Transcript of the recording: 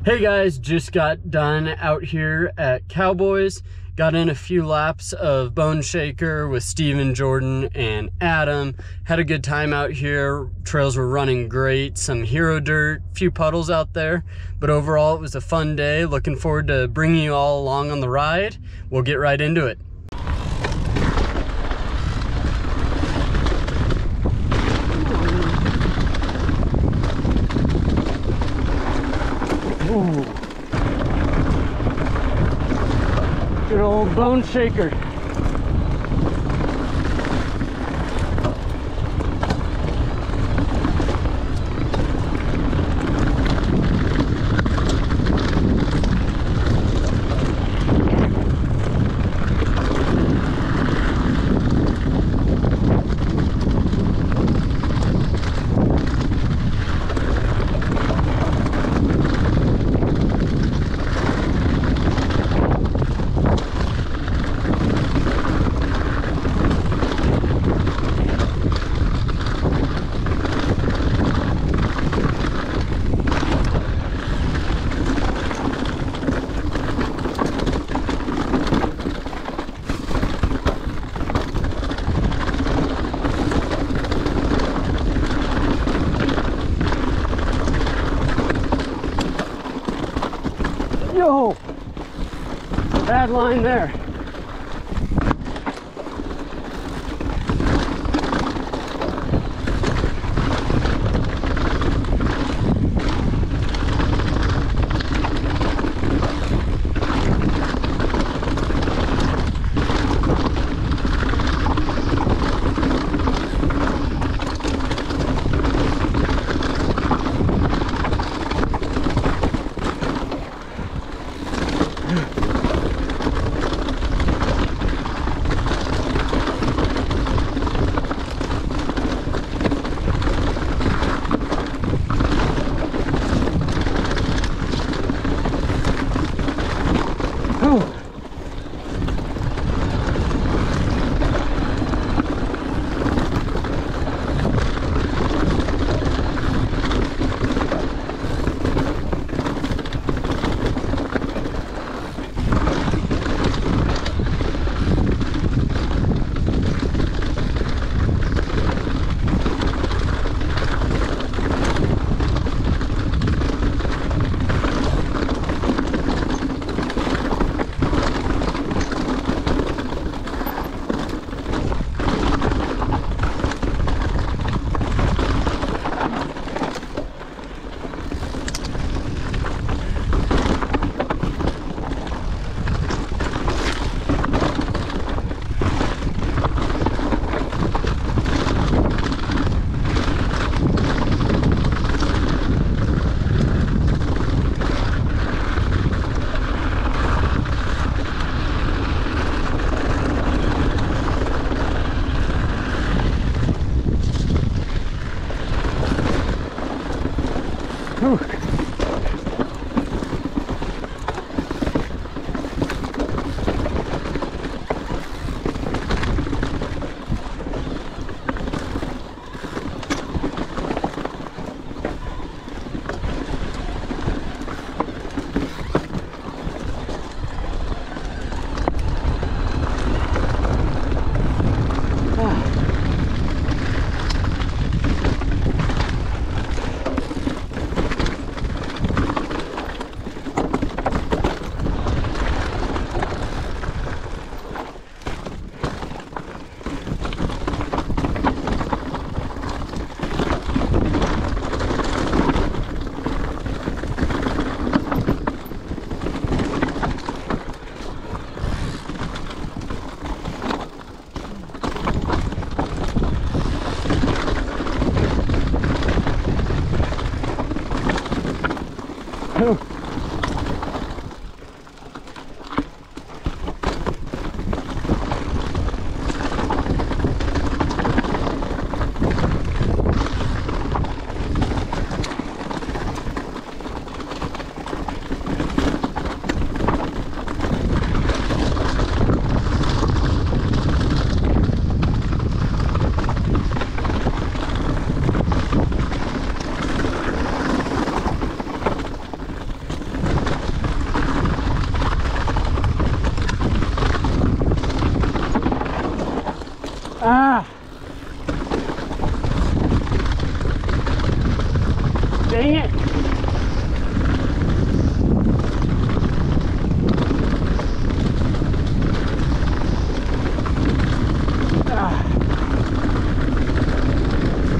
Hey guys, just got done out here at Cowboys. Got in a few laps of Boneshaker with Steven, Jordan, and Adam. Had a good time out here. Trails were running great. Some hero dirt, few puddles out there. But overall, it was a fun day. Looking forward to bringing you all along on the ride. We'll get right into it. Ooh. Good old Boneshaker. Yo, bad line there. Ah! Dang it!